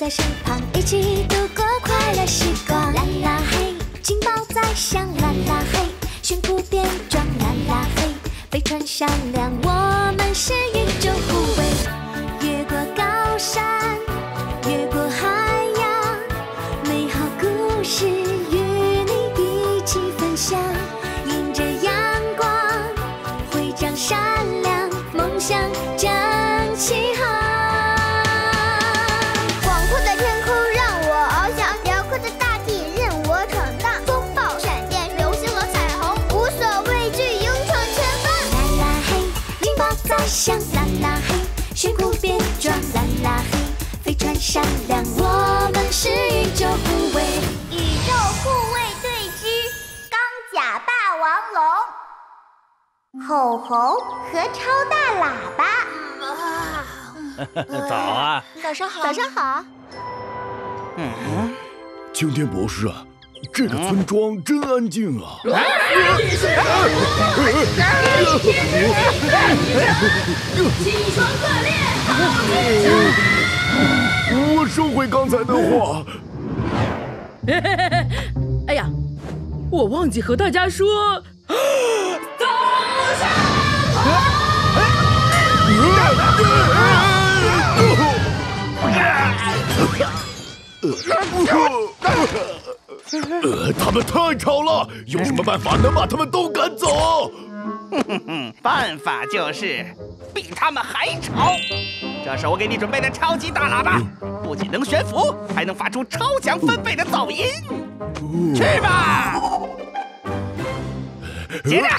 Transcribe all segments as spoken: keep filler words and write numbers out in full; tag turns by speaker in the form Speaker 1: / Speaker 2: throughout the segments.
Speaker 1: 在身旁，一起度过快乐时光。啦啦嘿，金宝在响，啦啦嘿，悬浮变装，啦啦嘿，飞船闪亮，我们是宇宙护卫。越过高山，越过海洋，美好故事与你一起分享。迎着阳光，徽章闪亮，梦想正起航。
Speaker 2: 广阔的天空让我翱翔，辽阔的大地任我闯荡。风暴、闪电、流星和彩虹，无所畏惧，勇闯前方。
Speaker 1: 啦啦嘿，金宝在响，啦啦嘿，悬浮变装，啦啦嘿，飞船闪亮，我们是宇宙护卫。
Speaker 2: 宇宙护卫队之钢甲霸王龙，吼吼和超大喇叭。
Speaker 3: 早啊！
Speaker 2: 早上好，早上好。
Speaker 3: 嗯，
Speaker 4: 晴天博士啊，这个村庄真安静啊！
Speaker 5: 气双恶劣，好坚强！
Speaker 4: 我收回刚才的话。
Speaker 5: 哎呀，我忘记和大家说，走上
Speaker 4: 呃，他们太吵了，有什么办法能把他们都赶走？
Speaker 3: 办法就是比他们还吵。这是我给你准备的超级大喇叭，不仅能悬浮，还能发出超强分贝的噪音。去吧，接着。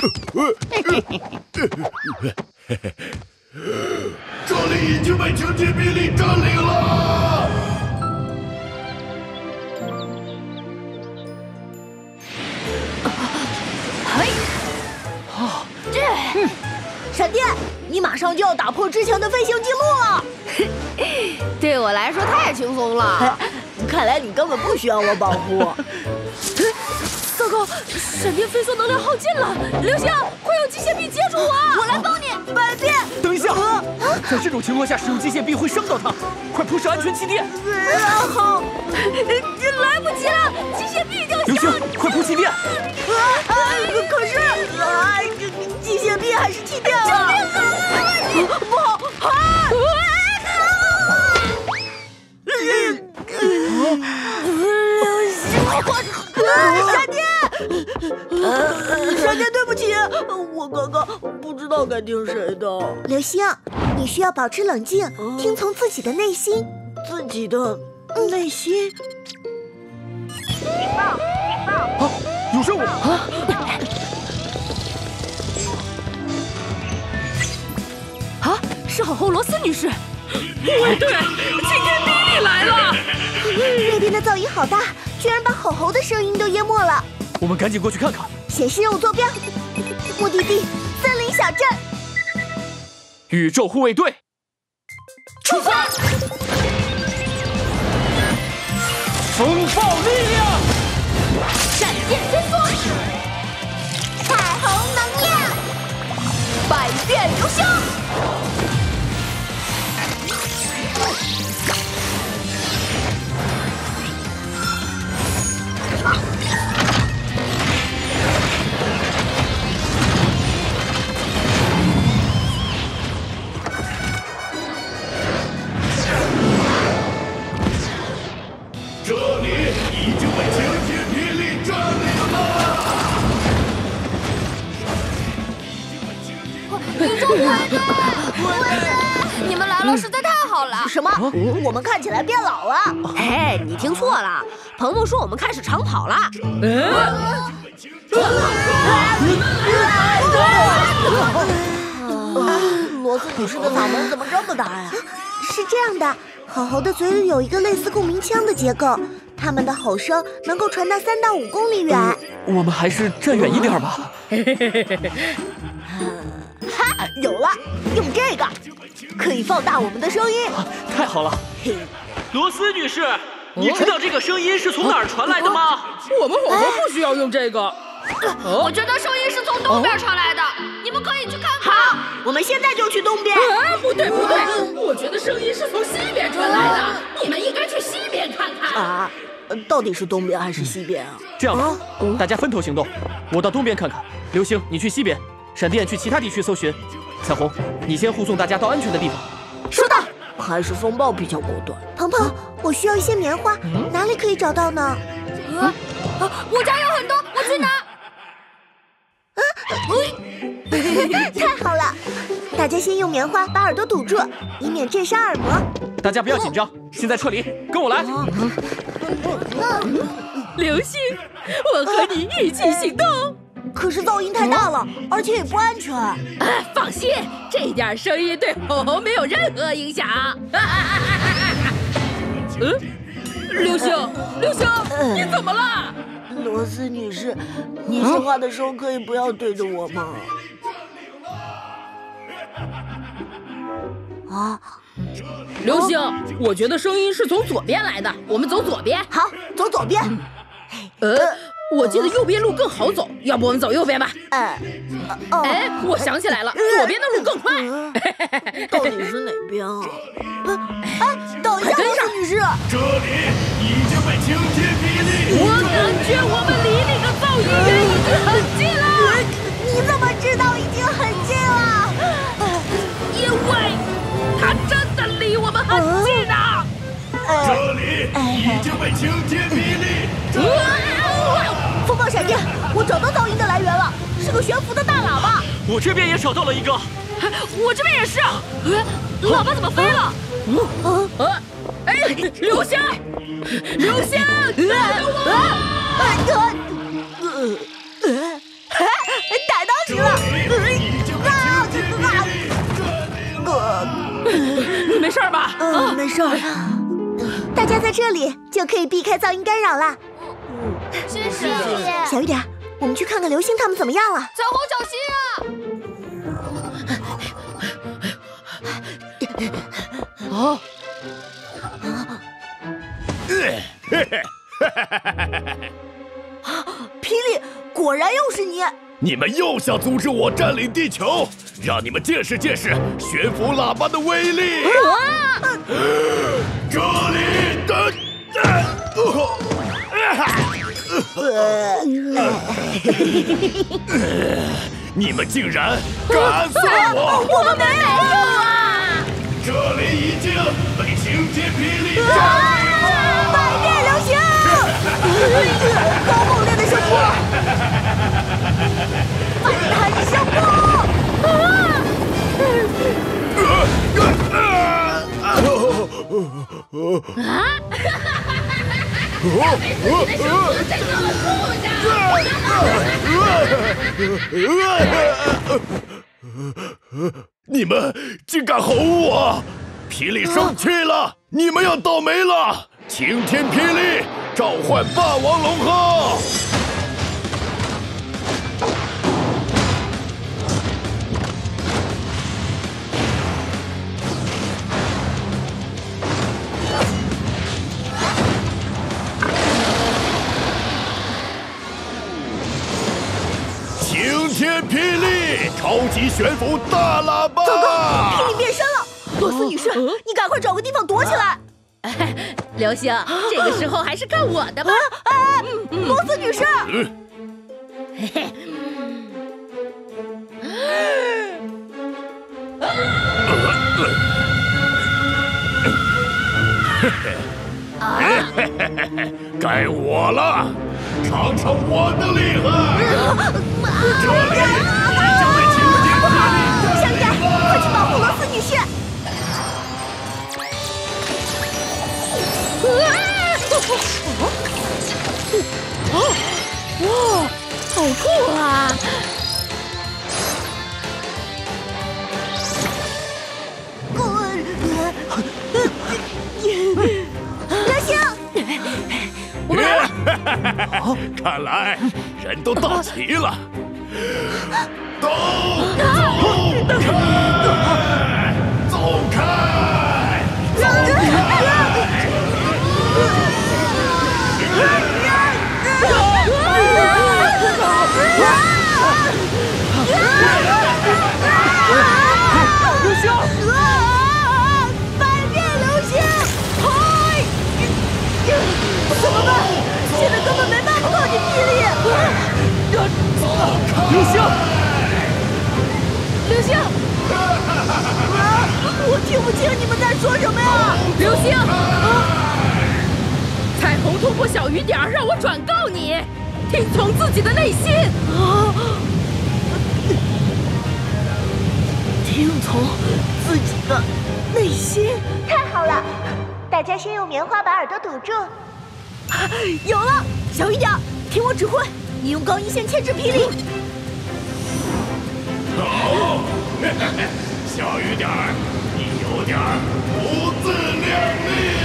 Speaker 4: 这里已经被晴天霹雳占领了。
Speaker 6: 嘿，哦，这，嗯，闪电，你马上就要打破之前的飞行记录了。
Speaker 7: 对我来说太轻松了。
Speaker 6: 看来你根本不需要我保护。
Speaker 5: 糟糕，闪电飞送能量耗尽了，刘星，快用机械臂接住我！
Speaker 6: 我来帮你，百变。
Speaker 8: 等一下，在这种情况下使用机械臂会伤到它，快铺设安全气垫。
Speaker 6: 啊，好，
Speaker 5: 来不及了，机械臂就
Speaker 8: 刘星，快铺气垫。
Speaker 6: 啊，可是，啊，机械臂还是气垫啊！救命啊！不好，啊！刘星，闪电！闪电，对不起，我刚刚不知道该听谁的。
Speaker 2: 刘星，你需要保持冷静，听从自己的内心。
Speaker 6: 自己的内心。
Speaker 2: 警报！警报！
Speaker 8: 啊，有任务啊！
Speaker 5: 啊，是吼吼罗斯女士。卫队，晴天霹雳来了！
Speaker 2: 那边的噪音好大，居然把吼吼的声音都淹没了。
Speaker 8: 我们赶紧过去看看。
Speaker 2: 显示任务坐标，目的地森林小镇。
Speaker 8: 宇宙护卫队，
Speaker 5: 出发！
Speaker 8: 风暴力量，
Speaker 5: 闪电伸缩，
Speaker 2: 彩虹能量，
Speaker 6: 百变流星。
Speaker 4: 这里已经被晴天霹雳占领了。
Speaker 7: 宇宙护卫队，你们来了实在太好了。
Speaker 6: 什么？我们看起来变老了？
Speaker 7: 哎，你听错了，鹏鹏说我们开始长跑了。
Speaker 6: 罗斯女士的嗓门怎么这么大呀？
Speaker 2: 是这样的，吼吼的嘴里有一个类似共鸣腔的结构，它们的吼声能够传达三到五公里远。
Speaker 8: 呃、我们还是站远一点吧。
Speaker 6: 哈，有了，用这个可以放大我们的声音。
Speaker 8: 啊、太好了！罗斯女士，你知道这个声音是从哪儿传来的吗？
Speaker 5: 我们吼吼不需要用这个。
Speaker 7: 我觉得声音是从东边传来的，你们们可以去看看。
Speaker 6: 好，我们现在就去东边。
Speaker 5: 啊，不对不对，我觉得声音是从西边传来的，你们应该去西边看看。
Speaker 6: 啊，到底是东边还是西边啊？
Speaker 8: 这样吧，大家分头行动，我到东边看看，流星你去西边，闪电去其他地区搜寻，彩虹你先护送大家到安全的地方。
Speaker 6: 收到。还是风暴比较果断。
Speaker 1: 鹏鹏，我需要一些棉花，哪里可以找到呢？
Speaker 7: 啊，我家有很多，我去拿。
Speaker 1: 太好了！大家先用棉花把耳朵堵住，以免震伤耳膜。
Speaker 8: 大家不要紧张，现在撤离，跟我来。
Speaker 5: 流星，我和你一起行动。
Speaker 6: 可是噪音太大了，而且也不安全。
Speaker 5: 哎，放心，这点声音对红红没有任何影响。嗯，流星，流星，你怎么了？
Speaker 6: 罗斯女士，你说话的时候可以不要对着我吗？啊，
Speaker 5: 流星，我觉得声音是从左边来的，我们走左边。
Speaker 6: 好，走左边。
Speaker 5: 呃，我记得右边路更好走，要不我们走右边吧？
Speaker 6: 哎，哦，
Speaker 5: 哎，我想起来了，左边的路更快。
Speaker 6: 到底是哪边啊？哎，等一下，罗斯女士，
Speaker 4: 这里已经被晴天霹雳。
Speaker 5: 我感觉我们离那个噪音源已经很近了。
Speaker 1: 你怎么知道已经很近了？
Speaker 5: 因为它真的离我们很近啊！
Speaker 4: 这里已经被晴天霹雳。
Speaker 6: 风暴闪电，我找到噪音的来源了，是个悬浮的大喇叭。
Speaker 8: 我这边也找到了一个，
Speaker 5: 我这边也是。哎，喇叭怎么飞了？啊！哎，流星，流星，
Speaker 6: 啊！逮到你了！
Speaker 5: 你没事吧？
Speaker 6: 嗯，没事。
Speaker 1: 大家在这里就可以避开噪音干扰了。
Speaker 7: 谢谢。
Speaker 1: 小一点，我们去看看流星他们怎么样了。
Speaker 7: 彩虹小心啊！
Speaker 5: 哦。
Speaker 6: 霹雳，果然又是你！
Speaker 4: 你们又想阻止我占领地球，让你们见识见识悬浮喇叭的威力！这里的，你们竟然敢算我！
Speaker 6: 我们没有啊！
Speaker 4: 这里已经被晴天霹雳占领了！
Speaker 6: 百变流星！高猛烈的声波！反弹声波！
Speaker 5: 啊！每次你的声波在这么
Speaker 4: 酷的。你们竟敢吼我！霹雳生气了，你们要倒霉了！晴天霹雳，召唤霸王龙鹤！晴天霹雳，超级悬浮大喇叭！
Speaker 6: 糟糕，霹雳变身了！罗斯女士，你赶快找个地方躲起来。
Speaker 5: 流星，这个时候还是看我的吧。
Speaker 6: 哎，罗斯女士，
Speaker 5: 嘿嘿。
Speaker 4: 啊！该我了，尝尝我的厉害！这里已经被晴天霹雳占领了！
Speaker 6: 快去保护罗斯女士！
Speaker 5: 哇，好酷啊！
Speaker 6: 流星，
Speaker 5: 我们来了！
Speaker 4: 看来人都到齐了，都走开！走开！走开！
Speaker 6: 听不清你们在说什么呀！
Speaker 5: 流星，彩虹通过小雨点让我转告你，听从自己的内心。
Speaker 6: 啊！听从自己的内心。
Speaker 9: 太好了，大家先用棉花把耳朵堵住。
Speaker 6: 有了，小雨点，听我指挥，你用高音线牵制霹雳。
Speaker 4: 好，小雨点儿，你有点不自量力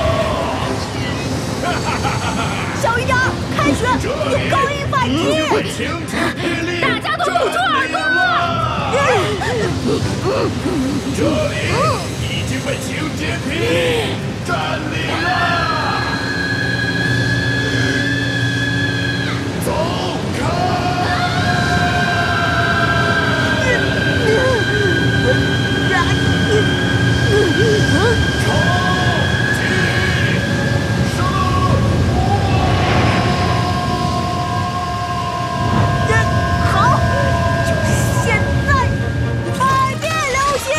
Speaker 4: 啊！
Speaker 6: 小雨点，开始用高音反击！
Speaker 5: 大家都堵住耳朵！
Speaker 4: 这里已经被晴天霹雳占领了。走开！
Speaker 6: 好，就是现在，百变流星！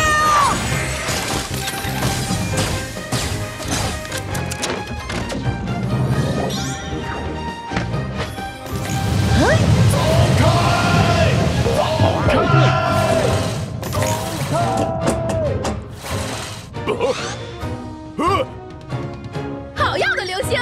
Speaker 6: 哎，
Speaker 4: 走开！走开！
Speaker 5: 好样的，流星！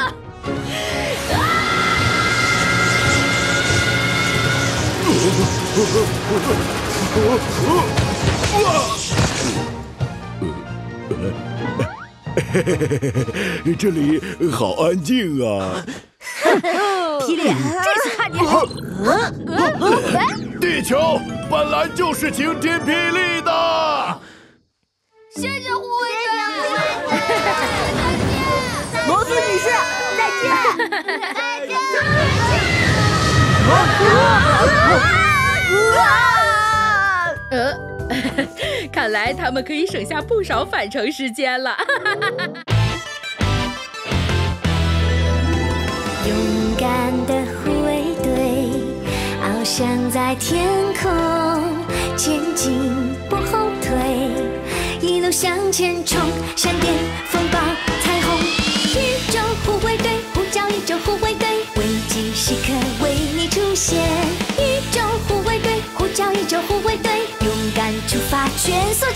Speaker 4: 这里好安静啊！
Speaker 6: 霹雳，这次看你好！
Speaker 4: 地球本来就是晴天霹雳的。
Speaker 7: 谢谢护卫队，
Speaker 6: 罗斯女士，再见！
Speaker 2: 再见！
Speaker 5: 呃，看来他们可以省下不少返程时间了。
Speaker 1: 勇敢的护卫队，翱翔在天空，前进不后退，一路向前冲，闪电、风暴、彩虹，宇宙护卫队，呼叫宇宙护卫队，危机时刻为你出现，宇宙护卫队，呼叫宇宙护卫队，勇敢出发，全速